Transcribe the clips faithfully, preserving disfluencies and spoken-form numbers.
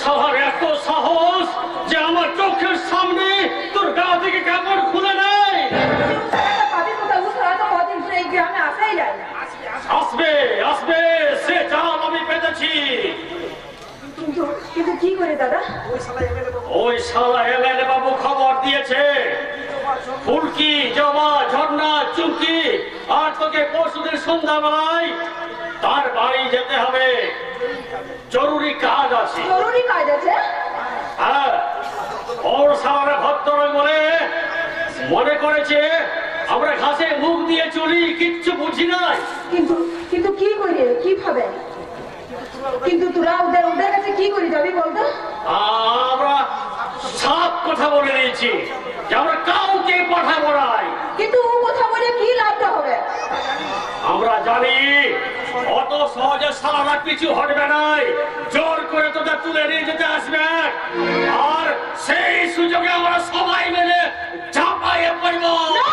সাহার এত সাহস যে আমার চোখের সামনে তোর গা থেকে কাপড় খুলে নেয়। আসবে আসবে, সে চাল আমি পেতেছি। কিন্তু কি করে দাদা? ওই শালা এমএলএ বাবু খবর দিয়েছে ফুলকি, জবা, ঝর্ণা, চুমকি আর তোকে পরশুদিন সন্ধ্যাবেলায় তার বাড়ি যেতে হবে, জরুরি কাজ আছে। জরুরি কাজ আছে? হ্যাঁ, ওর শালারা ভদ্র বলে মনে করেছে আমরা ঘাসে মুখ দিয়ে চলি, কিচ্ছু বুঝি নাই। কিন্তু কিন্তু কি করি, কিভাবে? কিন্তু তোরা ওদের ওদের কাছে কি করে যাবি বলতো? আমরা সব কথা বলে দিয়েছি যে আমরা কাউকে পাঠাবো নাই। কিন্তু ও কথা বলে কি লাভটা হবে? আমরা জানি অত সহজে সারা কিছু হটবে নাই, জোর করে তোদের তুলে নিয়ে যেতে আসবে, আর সেই সুযোগে আমরা সবাই মিলে ঝাঁপাইয়ে পড়ব।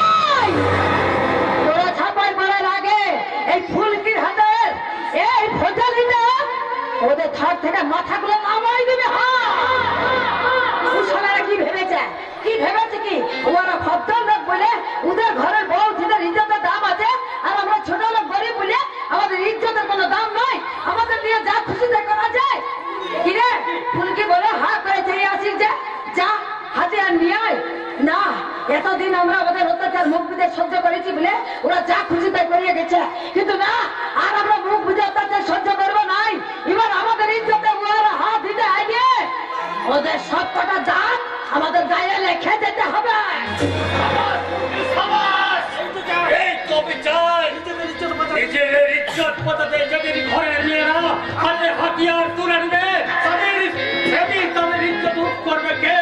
তোরা ঝাঁপাই পড়ার আগে এই ফুলকির হাতের এই ফজলিটা ওদের থার থেকে মাথাগুলো নামাই দেবে। হ্যাঁ, কি ভেবেছে কি ভেবেছে কি ওরা ভদ্র লোক বলে ওদের ঘরের বউ ছেলের ইজ্জতের দাম আছে, আর আমরা ছোট লোক গরিব বলে আমাদের ইজ্জতের কোনো দাম নয়, আমাদের নিয়ে যা খুশি তাই করা যায়। কিরে ফুলকি বলে হা করে চেয়ে আসিস যে যা হাতে আর নিয়ে আয় না। এতদিন আমরা আমাদের অত্যাচার মুখ বুঝে সহ্য করেছি বলে ওরা যা খুশি তাই করিয়ে গেছে, কিন্তু না, আর আমরা মুখ বুঝে অত্যাচার সহ্য করবো নাই। এবার আমাদের ইজ্জতে ওরা হাত দিতে আগে ওদের সব কটা দাঁত আমাদের গায়ে লেখে যেতে হবে। এই তো বিচার, নিজের ইজ্জত পতাতে যদি ঘরের মেয়েরা হাতে হাতিয়ার তুলে নেবে, তাদের সেদিন তাদের ইজ্জত উঠ করবে কে?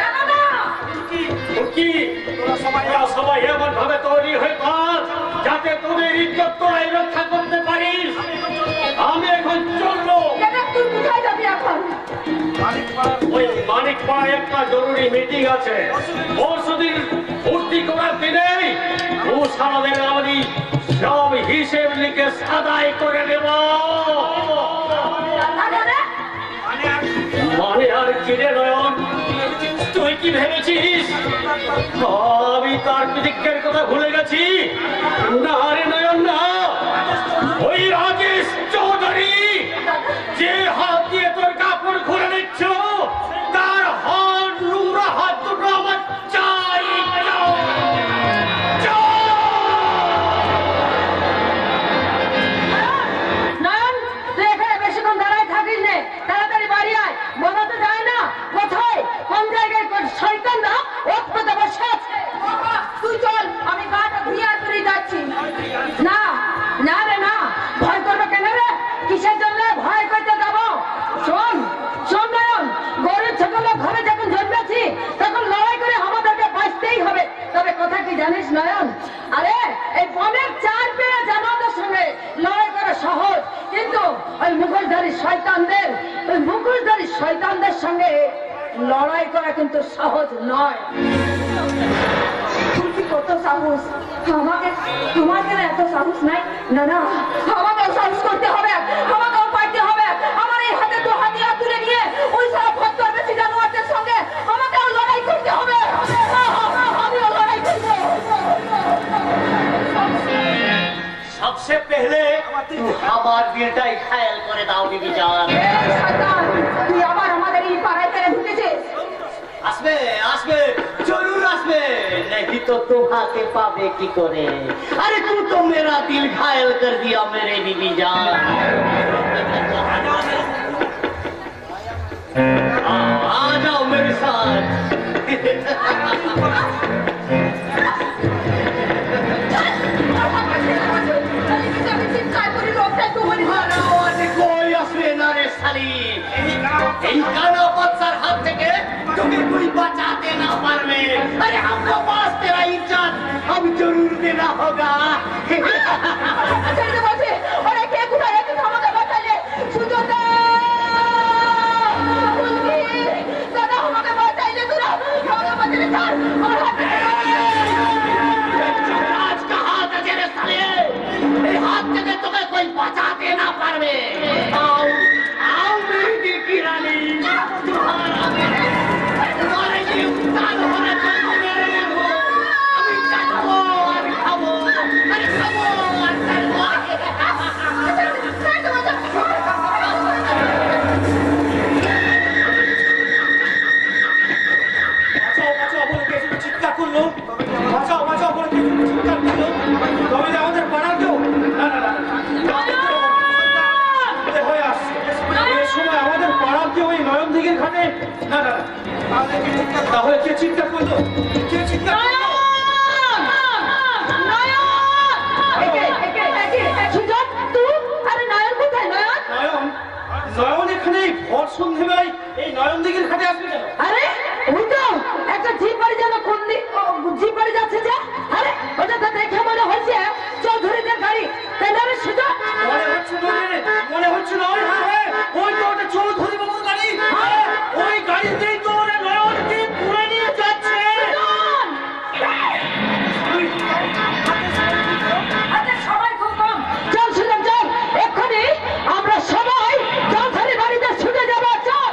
কি সবাই এমন ভাবে তৈরি হয়ে থাক যাতে তোদের ইজ্জত তোরাই রক্ষা করতে পারিস। আমি এখন চলবো। তুই কোথায় যাবি এখন? ওই মানিক পাড়ায় একটা জরুরি মিটিং আছে, পরশুদিন ভর্তি করার দিনেই ও সারাদের আমি সব হিসেব লিখে আদায় করে দেব। মানে আর কিরে নয়ন, তুই কি ভেবেছিস আমি তার প্রতিজ্ঞার কথা ভুলে গেছি? না রে নয়ন না, ওই রাজেশ চৌধুরী যে হাত দিয়ে তোর কাপড় খুলে নিচ্ছ তার হাত নোংরা হাত দুটো আমার চাই। নয়ন, তুই এখানে বেশিক্ষণ দাঁড়ায় থাকিস নে, তাড়াতাড়ি বাড়ি আয়। বলা তো যায় না কোথায় কোন জায়গায় শয়তানরা ওত পেতে বসে আছে। তুই চল, আমি গাটা ধুয়ে তুই যাচ্ছি। না না রে না, ভয় করবে কেন রে? কিসের জন্য ভয় করতে যাবো? শোন শোন নয়ন, গরিব ছোটলো ঘরে যখন জন্মেছি তখন লড়াই করে আমাদেরকে বাঁচতেই হবে। তবে কথা কি জানিস নয়ন, আরে এই বনের চার পেয়ে জামাতের সঙ্গে লড়াই করা সহজ, কিন্তু ওই মুখোশধারী শয়তানদের ওই মুখোশধারী শয়তানদের সঙ্গে লড়াই করা কিন্তু সহজ নয়। কত সাহস! আমাকে আমাকে এত সাহস নাই। না না, আমাকে সাহস করতে হবে, আমাকেও পারতে হবে। আমার এই হাতে তো হাতিয়ার তুলে নিয়ে ওই সব ভদ্র বেশি জানোয়ারদের সঙ্গে আমাকেও লড়াই করতে হবে। আমিও লড়াই করবো। सबसे पहले আমার বিয়েটাই খেয়াল করে দাও বিবি জান। তুই আবার আমাদের এই পাড়ায় ফেলে ঢুকেছিস। আসবে আসবে, জরুর আসবে, नहीं तो तुम्हारे पावे की करे। अरे तू तो मेरा दिल घायल कर दिया मेरे बीबी जान। आ जाओ मेरे साथ। कोई असले ना रे साली, इनका पत्थर हाथ থেকে तुम्हें कोई बचाते ना पारवे। अरे हमको पास तेरा इज्जत हम जरूर देना होगा। अरे क्या कुछ है तुम हमें बता ले सुजोता दादा हमें बता ले तू ना हमें बता ले सर और आज का हाथ है तेरे साले, ये हाथ से तुम्हें कोई बचाते ना पारवे। आओ आओ मेरी दिल की रानी, না না তাহলে কে চিৎকার করলো? কে চিৎকার করলো? নয়ন এখানে ভর সন্ধ্যেবেলায় এই নয়ন দিঘির ঘাটে আসবে কেন? আরে ওই তো একটা জিপ বাড়ি যেন কোন জিপ বাড়ি যাচ্ছে যে, আরে ওটা তো দেখে মনে হচ্ছে চৌধুরীদের গাড়ি, তাই না? সুযোগ মনে হচ্ছে নয়, মনে হচ্ছে নয়। হ্যাঁ ওই তো ওটা চৌধুরী বাবুর গাড়ি। ওই গাড়িতেই তো ওরা নয়নকে তুলে নিয়ে যাচ্ছে। সবাই খুব কম, চল সুজন চল, এক্ষুনি আমরা সবাই চৌধুরী বাড়িতে ছুটে যাবো। চল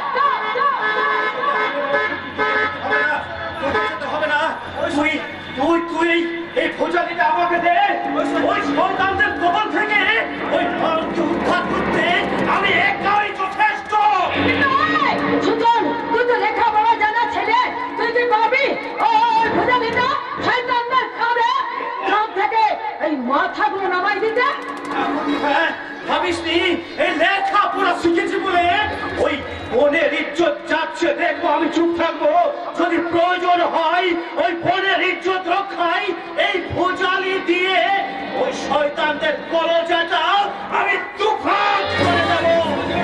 হবে না, তুই তুই তুই এই ভোজালিটা আমাকে দে। ওই সন্তানদের কবল থেকে ওই ভারতকে উদ্ধার করতে আমি একাই যথেষ্ট। সুজন তুই তো লেখাপড়া জানা ছেলে, তুই কি পাবি ওই ভোজালিটা শয়তানদের কাঁধে কাঁধ থেকে এই মাথাগুলো নামাই দিতে? হ্যাঁ ভাবিসনি এই লেখাপড়া শিখেছি বলে ওই বনের ইজ্জত যাচ্ছে দেখবো আমি চুপ থাকবো? যদি প্রয়োজন হয় ওই বনের ইজ্জত রক্ষায় এই ভোজালি দিয়ে ওই শয়তানদের কলজাটা আমি তুফান করে দেবো।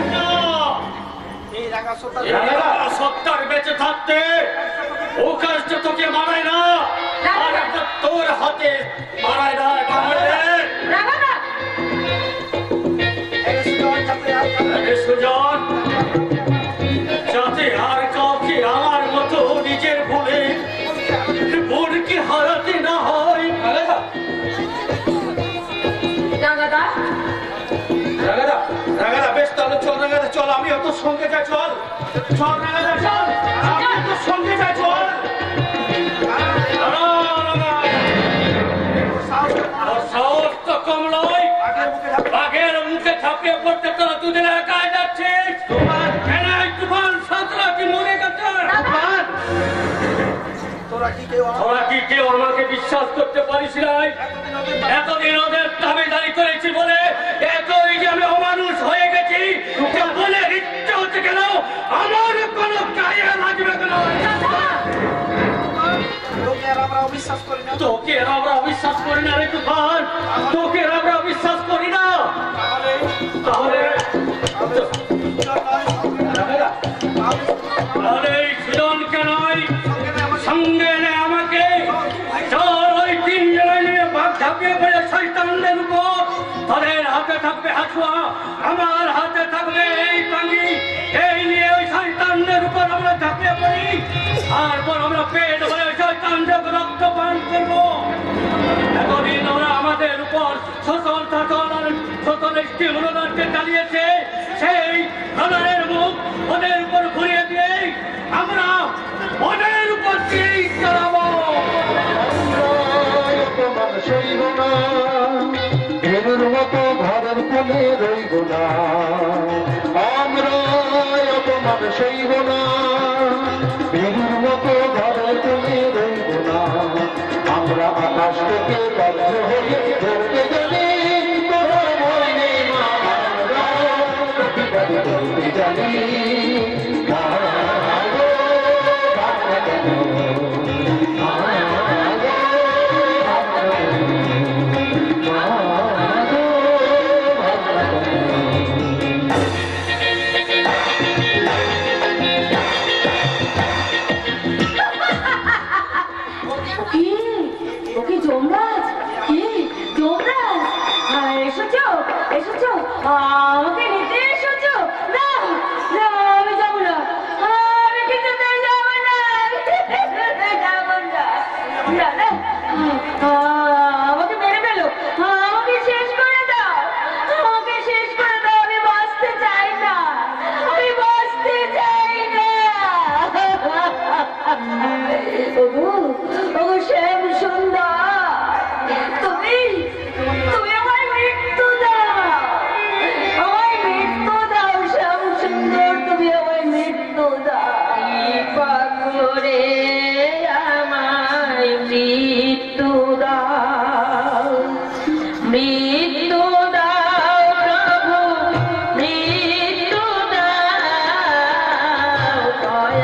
সত্তার বেঁচে থাকতে ও কাজটা তোকে মানায় না, আর একটা তোর হাতে মানায় না। সুজন যাতে আর কাউকে আমার মতো নিজের ভুলে বোনকে হারাতে না হয়। রাগাদা রাগাদা রাগাদা বেশ তাহলে চল। রাগাদা চল, আমি তোর সঙ্গে যাই। চল চল রাগাদা চল, আমি তোর সঙ্গে যাই। চল সাহস তো কম নয়, বাঘের মুখে ঝাঁপিয়ে পড়তে তোরা দুদিন একাই যাচ্ছিস। তুফান সাঁতরা কি মরে গেছে? তোরা কি কেউ আমাকে বিশ্বাস করতে পারিস নাই? এতদিন ওদের দাবিদারি করেছি বলে এতই যে আমি অমানুষ হয়ে গেছি বলে ইচ্ছে হচ্ছে কেন? আমার কোন গায়ে লাগবে কেন? তোকে আমরা অবিশ্বাস করি না রে তুফান, তোকে আমরা অবিশ্বাস করি না। তাহলে তাহলে সুজনকে নয় সঙ্গে নে আমাকে। চল ওই তিনজনে নিয়ে বাঘ ঝাঁপিয়ে পড়ে শয়তানদের উপর। তাদের হাতে থাকবে হাসুয়া, আমার হাতে থাকবে এই টাঙ্গি। এই নিয়ে ওই শয়তানদের উপর আমরা ঝাঁপিয়ে পড়ি, তারপর আমরা পেট ভরে শয়তানদের রক্ত পান করবো। এতদিন ওরা আমাদের উপর শোষণ শাসন আর শোষণের স্টিমুলারকে চালিয়েছে, সেই ধরনের মুখ ওদের উপর ঘুরিয়ে দিয়ে আমরা ওদের উপর দিয়েই চালাবো। সইব না ভেবের মতো ঘরের কোণে রইব না, আমরা অপমান সইব না ভেবের মতো ঘরের কোণে রইব না। আমরা আকাশ থেকে বাধ্য হয়ে ধরতে গেলে তোমার ভয় নেই মা, আমরা প্রতিবাদ করতে জানি। আমাকে নিতে এসেছো? না না আমি যাবো না, আমি কিছুতেই যাবো না, যাবো না। না না আমাকে মেরে ফেলো, আমাকে শেষ করে দাও, আমাকে শেষ করে দাও। আমি বাঁচতে চাই না, আমি বাঁচতে চাই না। ওগো ওগো শ্যাম সুন্দর, তুমি তুমি আমার মৃত্যু দাও, আমায় মৃত্যু দাও শ্যাম সুন্দর, তুমি আমায় মৃত্যু দাও। পাগলে আমায় মৃত্যু দাও, মৃত্যু দাও প্রভু, মৃত্যু দাও,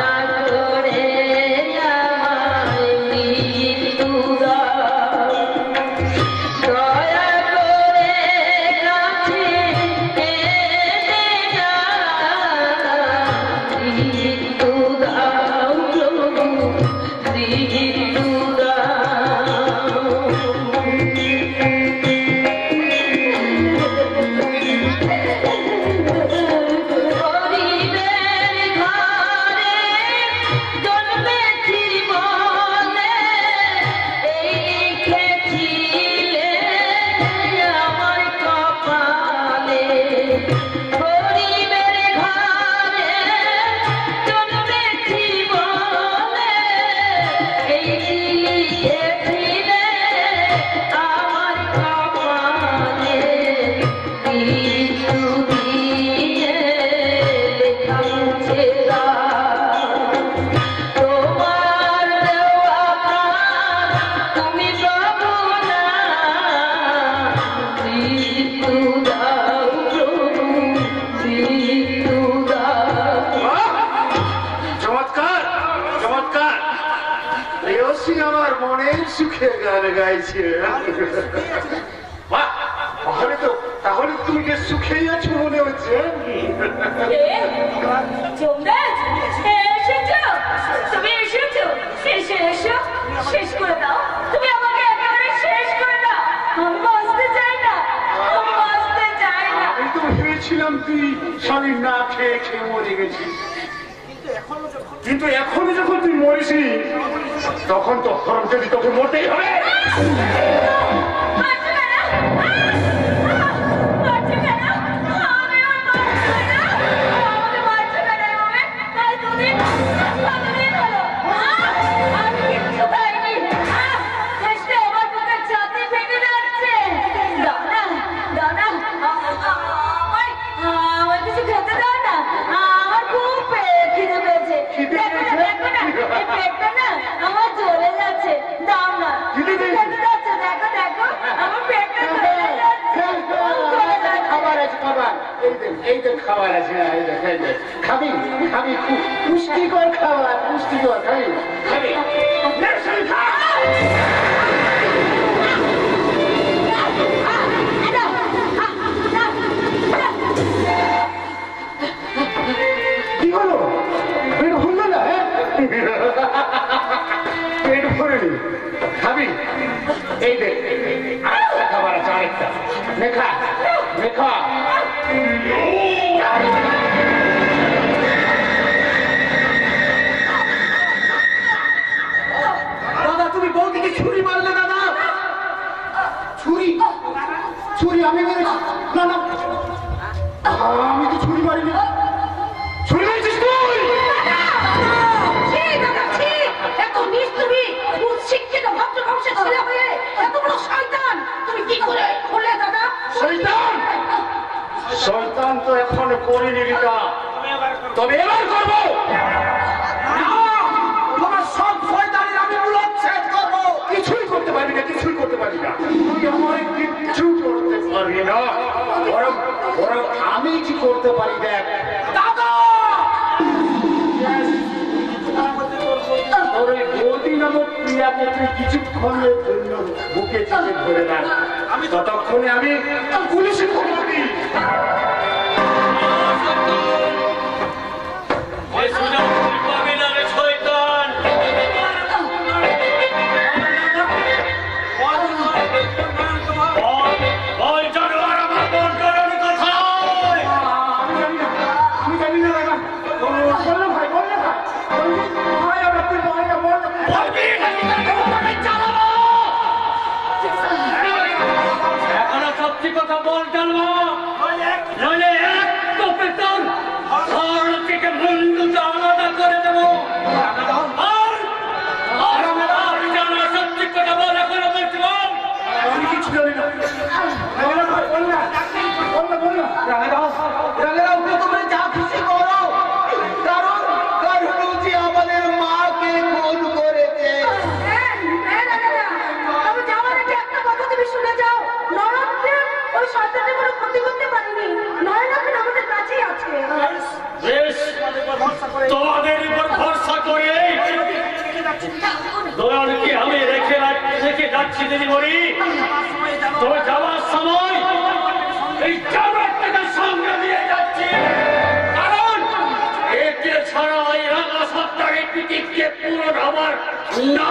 সুখে গান গাইছে। বাহ, তাহলে তো তাহলে তুমি যে সুখেই আছো মনে হচ্ছে। যমরাজ এসেছো, তুমি এসেছো, এসে এসো শেষ করে দাও, তুমি আমাকে একেবারে শেষ করে দাও। আমি বাঁচতে চাই না, আমি বাঁচতে চাই না। আমি তো ভেবেছিলাম তুই স্বামী না খেয়ে খেয়ে মরে গেছিস, কিন্তু এখনো যখন তুই মরিসি তখন তো হরম যদি তোকে মরতেই হবে। আমার চলে যাচ্ছে, দাও না, দেখো দেখো দেখো আমার পেটটা চলে যাচ্ছে। খাবার আছে, খাবার এই দেখ, এই দেখ খাবার আছে, এই দেখ, এই দেখ। খাবি খাবি পুষ্টিকর খাবার, পুষ্টিকর খাবি খাবি কি হলো? পেট ভরলো না? পেট ভরেনি, খাবি এই দেখ আরেকটা খাবার আছে, আরেকটা লেখা লেখা। দাদা তুমি বৌদিকে ছুরি মারলে দাদা? ছুরি? ছুরি আমি মেরেছি? না না আমি তো ছুরি মারিনি। ছুরি মেরেছিস তুই? এত নিষ্ঠুরী উচ্ছিষ্ট ভদ্র বংশের ছেলে হয়ে এত বড় শয়তান তুমি কি করে হলে দাদা? শয়তান শয়তান তো এখন করিনি রিতা, তবে এবার করবো। তোমার সব শয়তানের আমি উচ্ছেদ করবো। কিছুই করতে পারবি না, কিছুই করতে পারবি না, তুই আমার কিচ্ছু করতে পারবি না। বরং বরং আমি কি করতে পারি দেখ দাদা। তোর ওই বৌদি নামক প্রিয়াকে তুই কিছুক্ষণের জন্য বুকে চেপে ধরে না, আমি ততক্ষণে আমি পুলিশে খবর দিই। কথা বল জানবো, নইলে এক কোপে তোর ঘর থেকে মুন্ডুটা আলাদা করে দেবো। আর আর জানা সত্যি কথা বল, এখন বলছি বল। আমি কিছু জানি না। বল না বল না বল না। রাঙারাও রাঙারাও তোমরা যা খুশি করো, কারণ কারণ যে আমাদের মাকে খুন করেছে। তবে যাওয়ার আগে একটা কথা তুমি শুনে যাও, নরককে ওই শয়তানের কোনো ক্ষতি করতে পারেনি, নয় না আমাদের কাছেই আছে। বেশ, তোমাদের উপর ভরসা করে দয়ালকে আমি রেখে রেখে যাচ্ছি দিদিমণি। তবে যাওয়ার সময় এই চামড়াটাকে সঙ্গে নিয়ে যাচ্ছি, কারণ একে ছাড়া ওই রাঙা সত্তাকে পিটিকে পুরো আমার না।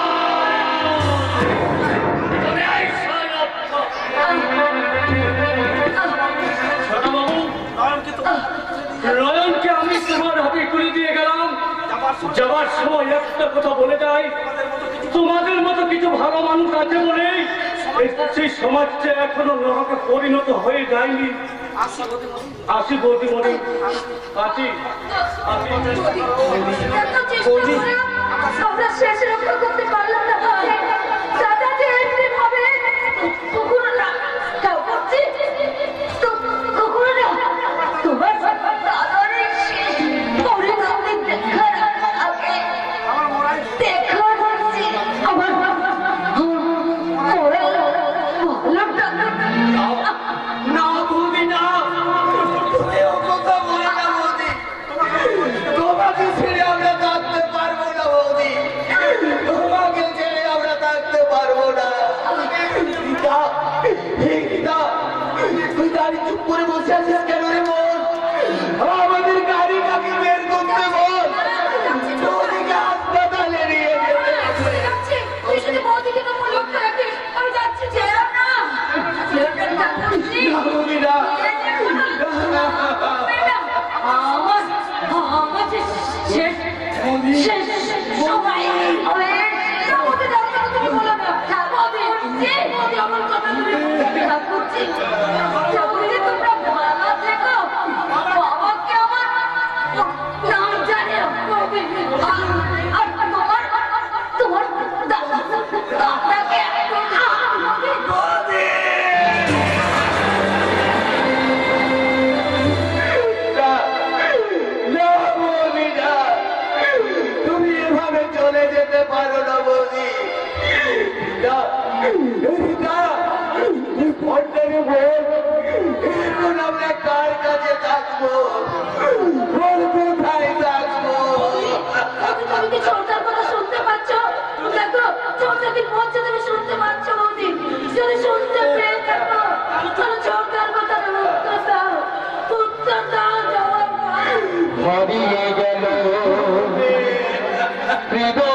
নয়নকে আমি তোমার হাতে তুলে দিয়ে গেলাম, যাবার সময় একটা কথা বলে যাই, তোমাদের মতো কিছু ভালো মানুষ আছে বলে সেই সমাজটা এখনো নরকে পরিণত হয়ে যায়নি। আসি বৌদিমণি, আসি আমরা শেষ রক্ষা করতে পারলাম না, দাদা যে এমনি ভাবে কখনো না কেউ করছি কখনো না তোমার দাদারে শেষ পরিণতি দেখার আগে দেখা হচ্ছে আমার না বৌদি না, কথা বলে না বৌদি, তোমাকে ছেড়ে আমরা থাকতে পারবো না বৌদি। তোমাকে তুই দাঁড়িয়ে চুপ করে বসে আছিস কেন রে বল? আমাদের গাড়িটাকে বের করতে বল, বৌদিকে হাসপাতালে নিয়ে যেতে। তুই শুধু বৌদিকে তো লক্ষ্য রাখিস, আমি যাচ্ছি। ছেড়ে না, বৌদিরা আমার আমার শেষ শেষ সবাই বৌদি ডাক্তার তুমি বলো না, বৌদি যে বৌদি আমার কথা তুমি বিশ্বাস করছি। বৌদি তোমরা ভালো থেকো, বাবাকে আমার নাম জানে বৌদি। আর তোমার তোমার দাদাকে তুমি এভাবে চলে যেতে পারো না বৌদি। এখন আমরা কার কাছে থাকবো, বল কোথায় থাকবো? তুমি কি ছোটার কথা শুনতে পাচ্ছ? দেখো ছোট যদি বলছে তুমি শুনতে পাচ্ছ বৌদি, যদি শুনতে পেয়ে থাকো তাহলে ছোটার কথা উত্তর দাও, উত্তর দাও জবাব দাও। হারিয়ে গেল হৃদয়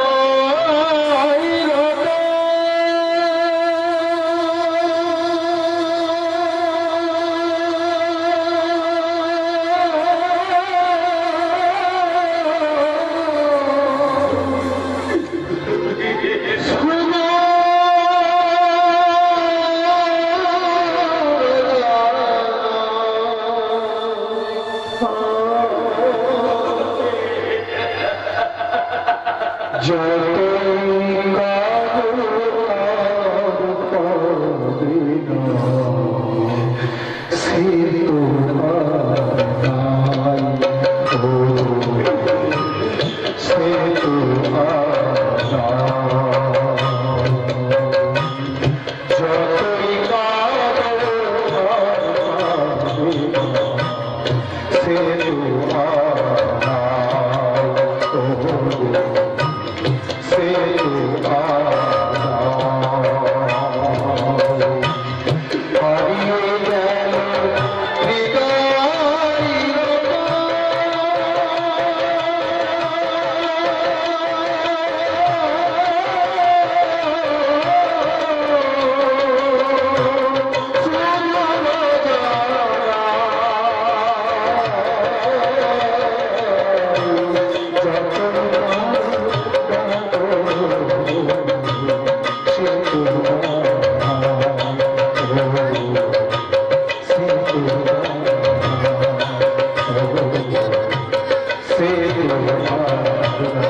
Say